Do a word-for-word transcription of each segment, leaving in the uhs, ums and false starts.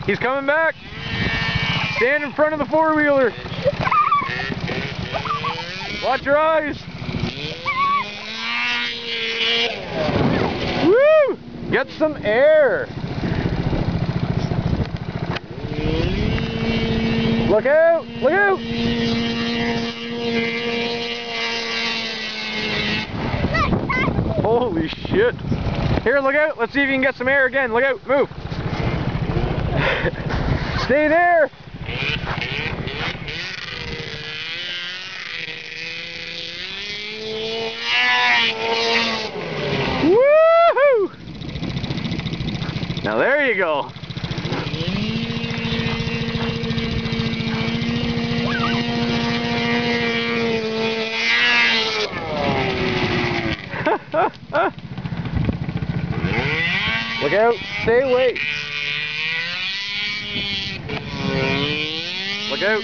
He's coming back. Stand in front of the four-wheeler. Watch your eyes. Woo! Get some air. Look out! Look out! Holy shit! Here, look out! Let's see if you can get some air again. Look out! Move! Stay there! Woohoo! Now there you go. Look out! Stay away! Look out!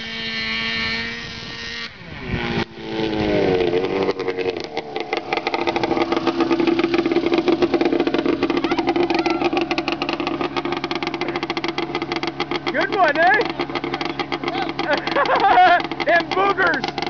Good one, eh? And boogers!